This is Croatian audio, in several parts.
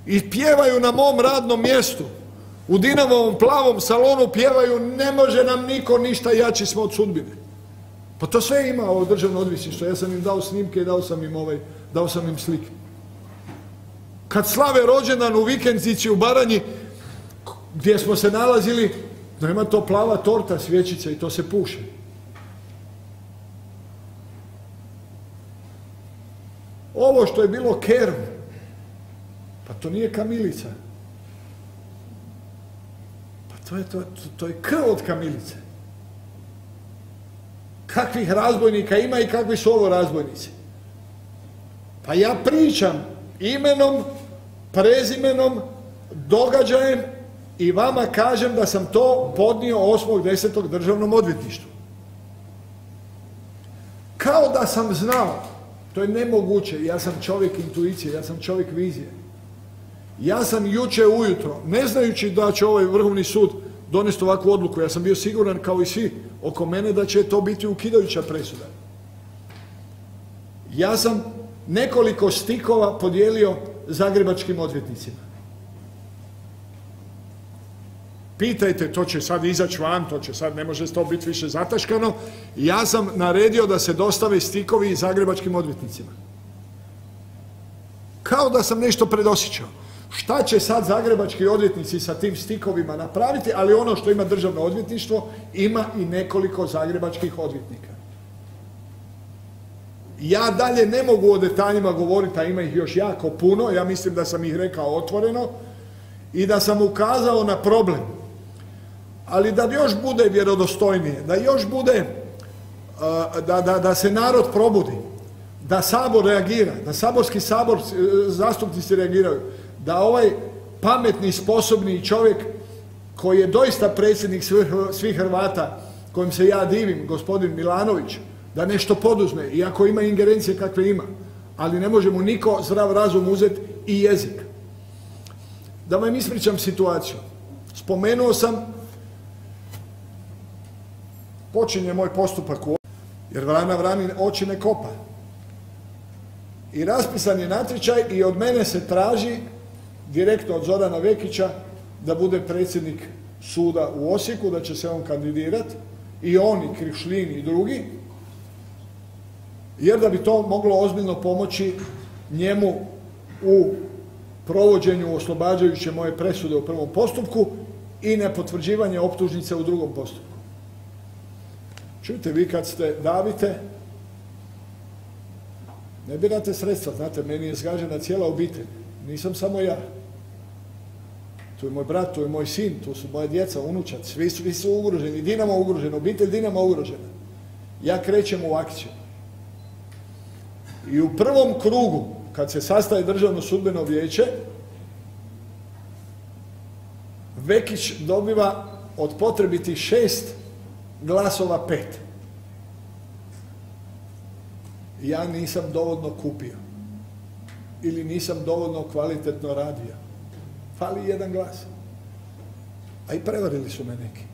i pjevaju na mom radnom mjestu, u Dinamovom plavom salonu pjevaju ne može nam niko ništa, jači smo od sudbine. Pa to sve ima ovo državno odvjetništvo, ja sam im dao snimke i dao sam im slike. Kad slave rođendan u vikendici u Baranji, gdje smo se nalazili, da ima to plava torta, svjećica i to se puše. Ovo što je bilo Kerm, pa to nije kamilica. Pa to je krv od kamilice. Kakvih razbojnika ima i kakvi su ovo razbojnici? Pa ja pričam imenom, prezimenom, događajem i vama kažem da sam to podnio 8.10. državnom odvjetništvu. Kao da sam znao, to je nemoguće, ja sam čovjek intuicije, ja sam čovjek vizije. Ja sam jučer ujutro, ne znajući da će ovaj Vrhovni sud donesti ovakvu odluku, ja sam bio siguran kao i svi oko mene da će to biti ukidajuća presuda. Ja sam nekoliko stikova podijelio zagrebačkim odvjetnicima. Pitajte, to će sad izaći van, to će sad, ne može to biti više zataškano. Ja sam naredio da se dostave stikovi zagrebačkim odvjetnicima. Kao da sam nešto predosjećao. Šta će sad zagrebački odvjetnici sa tim stikovima napraviti, ali ono što ima državno odvjetništvo, ima i nekoliko zagrebačkih odvjetnika. Ja dalje ne mogu o detaljima govoriti, a ima ih još jako puno, ja mislim da sam ih rekao otvoreno i da sam ukazao na problem. Ali da još bude vjerodostojnije, da još bude, da se narod probudi, da Sabor reagira, da saborski zastupnici reagiraju, da ovaj pametni, sposobni čovjek koji je doista predsjednik svih Hrvata, kojim se ja divim, gospodin Milanović, da nešto poduzme, iako ima ingerencije kakve ima, ali ne može mu niko zdrav razum uzeti i jezik. Da vam ispričam situaciju. Spomenuo sam, počinje moj postupak jer vrana vrani oči ne kopa. I raspisan je natječaj i od mene se traži, direktno od Zorana Vekića, da bude predsjednik suda u Osijeku, da će se on kandidirati, i oni, Krišlin i drugi, jer da bi to moglo ozbiljno pomoći njemu u provođenju oslobađajuće moje presude u prvom postupku i nepotvrđivanje optužnice u drugom postupku. Čujte, vi kad ste davite, ne birate sredstva, znate, meni je zgažena cijela obitelj, nisam samo ja. Tu je moj brat, tu je moj sin, tu su moja djeca, unučad, svi su ugroženi, Dinamo ugrožena, obitelj Dinamo ugrožena. Ja krećem u akciju. I u prvom krugu, kad se sastaje Državno sudbeno vijeće, Vekić dobiva od potrebitih 6 glasova 5. Ja nisam dovoljno kupio. Ili nisam dovoljno kvalitetno radio. Fali jedan glas. A i prevarili su me neki.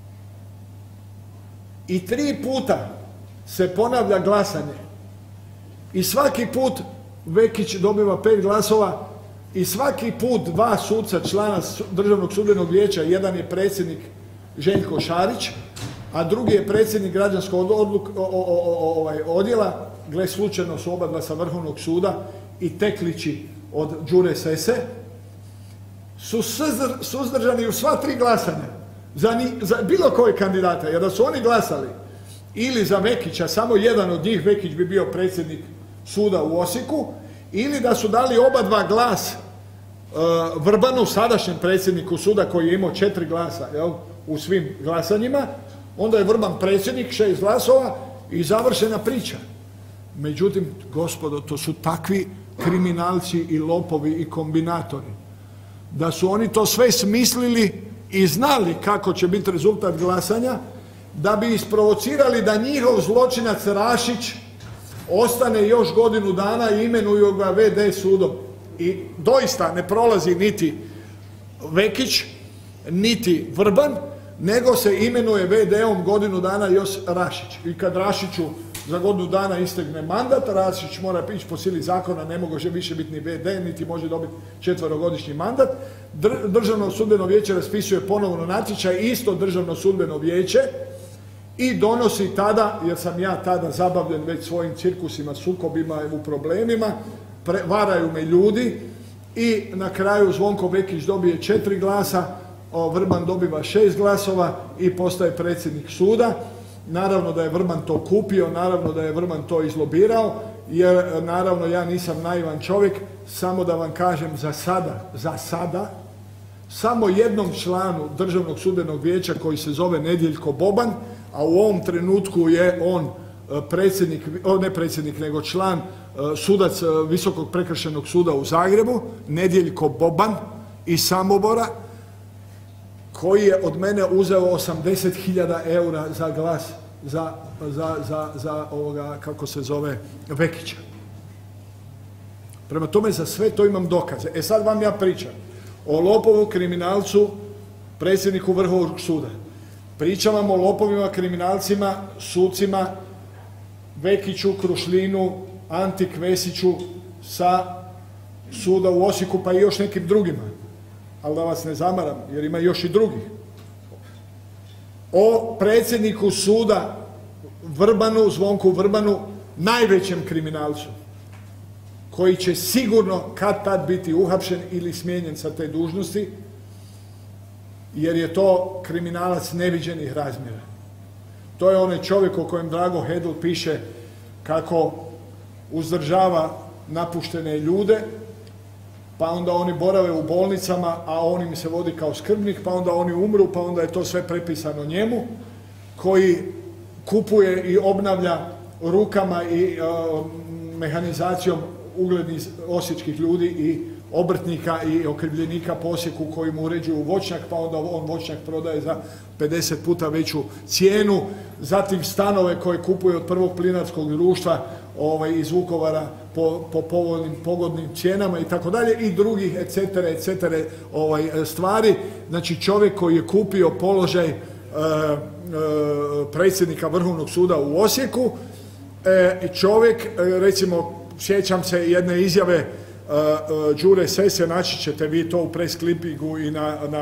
I 3 puta se ponavlja glasanje. I svaki put Vekić dobiva 5 glasova i svaki put 2 suca člana Državnog sudbenog vijeća, jedan je predsjednik Željko Šarić, a drugi je predsjednik građanskog odjela, gle slučajno su oba dva sa Vrhovnog suda i teklići od Đure Sesse, su suzdržani u sva 3 glasanja za bilo koje kandidata, jer da su oni glasali ili za Vekića, samo jedan od njih, Vekić bi bio predsjednik suda u Osijeku, ili da su dali oba dva glas Vrbanu, sadašnjem predsjedniku suda koji je imao 4 glasa u svim glasanjima, onda je Vrban predsjednik, 6 glasova i završena priča. Međutim, gospodo, to su takvi kriminalci i lopovi i kombinatori, da su oni to sve smislili i znali kako će biti rezultat glasanja, da bi isprovocirali da njihov zločinac Rašić ostane još godinu dana i imenuju ga VD sudom. I doista ne prolazi niti Vekić, niti Vrban, nego se imenuje VD-om godinu dana još Rašić. I kad Rašiću za godinu dana istegne mandat, Rašić mora ići po sili zakona, ne može više biti ni VD, niti može dobiti 4-godišnji mandat. Državno sudbeno vijeće raspisuje ponovno natječaj, isto državno sudbeno vijeće, i donosi tada, jer sam ja tada zabavljen već svojim cirkusima, sukobima u problemima, varaju me ljudi i na kraju Zvonko Vekić dobije 4 glasa, Vrban dobiva 6 glasova i postaje predsjednik suda. Naravno da je Vrban to kupio, naravno da je Vrban to izlobirao, jer naravno ja nisam naivan čovjek, samo da vam kažem za sada, samo jednom članu Državnog sudbenog vijeća koji se zove Nedjeljko Boban, a u ovom trenutku je on predsjednik, ne predsjednik, nego član, sudac Visokog prekršajnog suda u Zagrebu, Nedjeljko Boban iz Samobora, koji je od mene uzeo 80.000 eura za glas za ovoga, kako se zove, Vekića. Prema tome, za sve to imam dokaze. E sad vam ja pričam o lopovu, kriminalcu, predsjedniku Vrhovnog suda. Pričam vam o lopovima, kriminalcima, sucima, Vekiću, Krušlinu, Anti Kvesiću sa suda u Osijeku, pa i još nekim drugima. Ali da vas ne zamaram, jer ima još i drugih. O predsjedniku suda Vrbanu, Zvonku Vrbanu, najvećem kriminalcu, koji će sigurno kad tad biti uhapšen ili smijenjen sa te dužnosti, jer je to kriminalac neviđenih razmjera. To je onaj čovjek o kojem Drago Hedl piše kako uzdržava napuštene ljude, pa onda oni borave u bolnicama, a on im se vodi kao skrbnik, pa onda oni umru, pa onda je to sve prepisano njemu, koji kupuje i obnavlja rukama i mehanizacijom uglednih osječkih ljudi i obrtnika i okrivljenika po Osijeku koji mu uređuju voćnjak, pa onda on voćnjak prodaje za 50 puta veću cijenu, zatim stanove koje kupuje od Prvog plinarskog društva iz Vukovara po povoljnim, pogodnim cijenama i tako dalje, i drugih etc. stvari. Znači čovjek koji je kupio položaj predsjednika Vrhovnog suda u Osijeku, čovjek, recimo, sjećam se jedne izjave Đure Sesse, naći ćete vi to u press clippingu i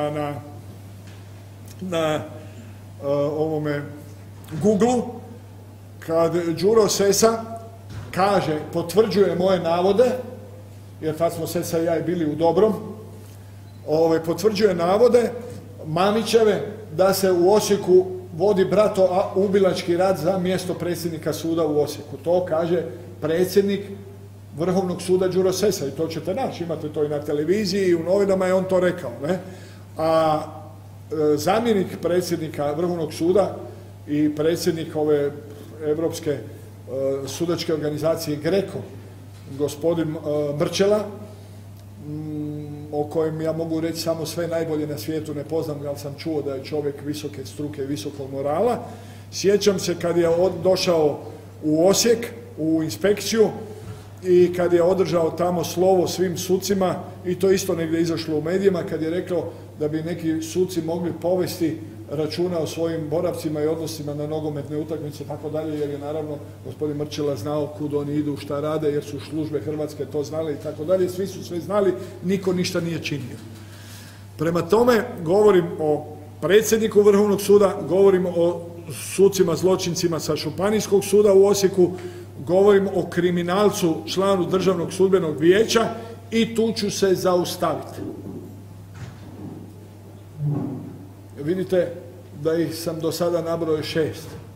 na ovome Google, kad Đuro Sessa kaže, potvrđuje moje navode, jer tad smo Sessa i ja bili u dobrom, potvrđuje navode Mamićeve da se u Osijeku vodi bratoubilački rat za mjesto predsjednika suda u Osijeku. To kaže predsjednik Vrhovnog suda Đuro Sessa i to ćete naći, imate to i na televiziji i u novinama je on to rekao. Ne? A zamjenik predsjednika Vrhovnog suda i predsjednik ove Europske sudačke organizacije Greko, gospodin Mrčela, o kojem ja mogu reći samo sve najbolje na svijetu, ne poznam ga, ali sam čuo da je čovjek visoke struke i visokog morala. Sjećam se kad je došao u Osijek, u inspekciju, i kad je održao tamo slovo svim sucima, i to isto negdje izašlo u medijima, kad je rekao da bi neki suci mogli povesti računa o svojim boravcima i odnosima na nogometne utakmice i tako dalje, jer je naravno gospodin Mrčela znao kud oni idu, šta rade, jer su službe Hrvatske to znali i tako dalje, svi su sve znali, niko ništa nije činio. Prema tome, govorim o predsjedniku Vrhovnog suda, govorim o sucima zločincima sa Županijskog suda u Osijeku, govorim o kriminalcu, članu Državnog sudbenog vijeća, i tu ću se zaustaviti. Vidite da ih sam do sada nabrojao 6.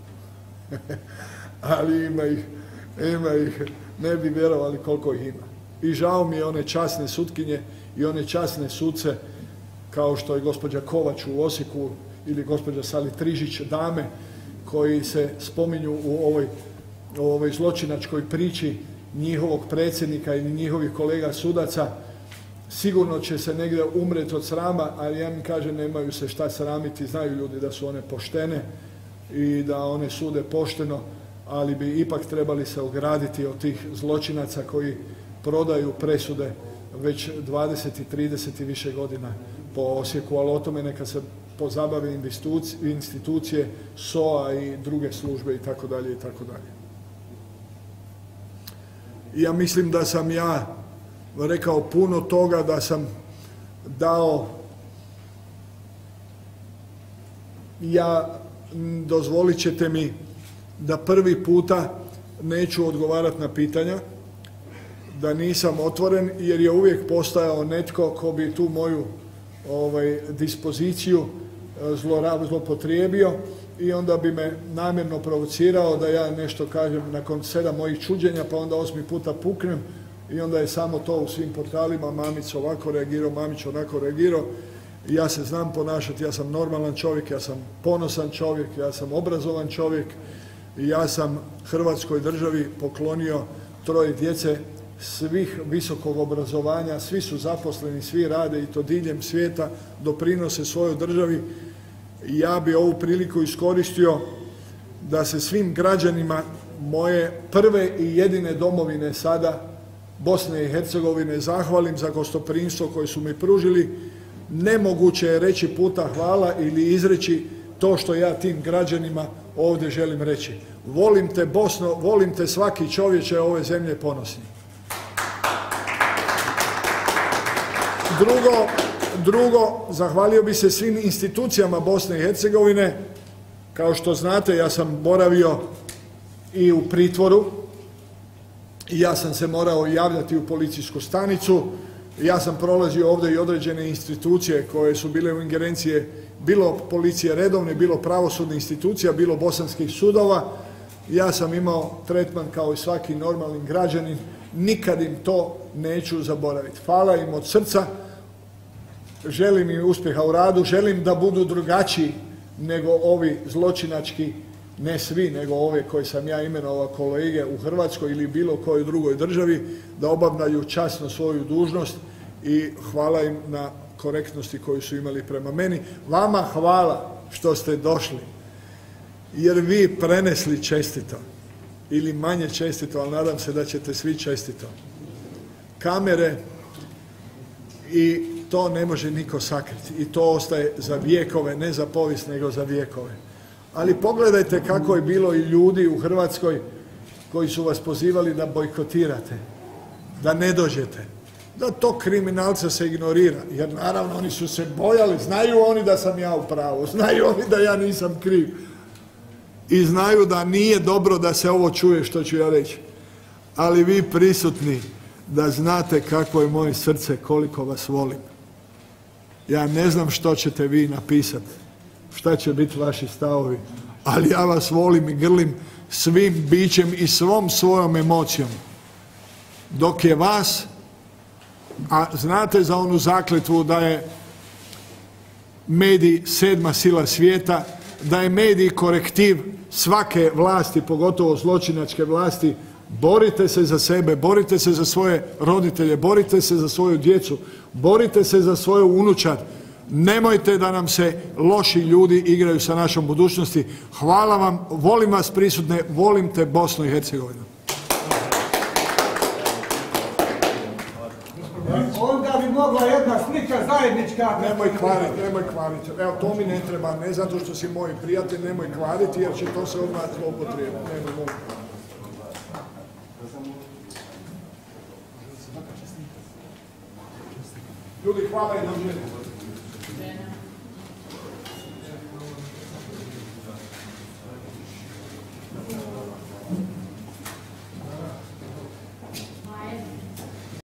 Ali ima ih, ne bi vjerovali koliko ih ima. I žao mi je one časne sutkinje i one časne suce, kao što je gospođa Kovač u Osijeku ili gospođa Salitrižić, dame koji se spominju u ovoj zločinačkoj priči njihovog predsjednika ili njihovih kolega sudaca. Sigurno će se negdje umreti od srama, ali ja mi kažem, nemaju se šta sramiti, znaju ljudi da su one poštene i da one sude pošteno, ali bi ipak trebali se ograditi od tih zločinaca koji prodaju presude već 20 i 30 i više godina po Osijeku, ali o tome neka se pozabave institucije, SOA i druge službe i tako dalje i tako dalje. Ja mislim da sam ja rekao puno toga, da sam dao, dozvolit ćete mi da prvi puta neću odgovarati na pitanja, da nisam otvoren, jer je uvijek postojao netko ko bi tu moju dispoziciju zlopotrijebio i onda bi me namjerno provocirao da ja nešto kažem nakon 7 mojih čuđenja, pa onda 8. puta puknem i onda je samo to u svim portalima, Mamić ovako reagirao, Mamić onako reagirao. Ja se znam ponašati, ja sam normalan čovjek, ja sam ponosan čovjek, ja sam obrazovan čovjek i ja sam Hrvatskoj državi poklonio 3 djece svih visokog obrazovanja, svi su zaposleni, svi rade i to diljem svijeta, doprinose svojoj državi. Ja bi ovu priliku iskoristio da se svim građanima moje prve i jedine domovine sada, Bosne i Hercegovine, zahvalim za gostoprimstvo koje su mi pružili. Nemoguće je reći puta hvala ili izreći to što ja tim građanima ovdje želim reći. Volim te Bosno, volim te svaki čovječe ove zemlje ponosni. Drugo, zahvalio bi se svim institucijama Bosne i Hercegovine. Kao što znate, ja sam boravio i u pritvoru, ja sam se morao javljati u policijsku stanicu, ja sam prolazio ovdje i određene institucije koje su bile u ingerencije bilo policije redovne, bilo pravosudne institucija, bilo bosanskih sudova. Ja sam imao tretman kao i svaki normalni građanin, nikad im to neću zaboraviti. Hvala im od srca, želim im uspjeha u radu, želim da budu drugačiji nego ovi zločinački, ne svi, nego ove koje sam ja imenovao kolege u Hrvatskoj ili bilo kojoj drugoj državi, da obavljaju časno svoju dužnost i hvala im na korektnosti koju su imali prema meni. Vama hvala što ste došli, jer vi prenesli čestito ili manje čestito, ali nadam se da ćete svi čestito. Kamere i to ne može niko sakriti i to ostaje za vjekove, ne za povijest nego za vjekove. Ali pogledajte kako je bilo i ljudi u Hrvatskoj koji su vas pozivali da bojkotirate, da ne dođete, da to kriminalca se ignorira, jer naravno oni su se bojali, znaju oni da sam ja u pravu, znaju oni da ja nisam kriv i znaju da nije dobro da se ovo čuje što ću ja reći. Ali vi prisutni, da znate kako je moje srce, koliko vas volim. Ja ne znam što ćete vi napisati, šta će biti vaši stavovi, ali ja vas volim i grlim svim bićem i svom svojom emocijom. Dok je vas, a znate za onu zakletvu da je medij 7. sila svijeta, da je medij korektiv svake vlasti, pogotovo zločinačke vlasti. Borite se za sebe, borite se za svoje roditelje, borite se za svoju djecu, borite se za svoju unučad. Nemojte da nam se loši ljudi igraju sa našom budućnosti. Hvala vam, volim vas prisutne, volim te Bosnu i Hercegovinu. Onda bi mogla jedna slika zajednička... Nemoj kvariti. Evo, to mi ne treba, ne zato što si moj prijatelj, nemoj kvariti, jer će to se odmah zloupotrijebiti. Ljudi, hvala i doviđenja.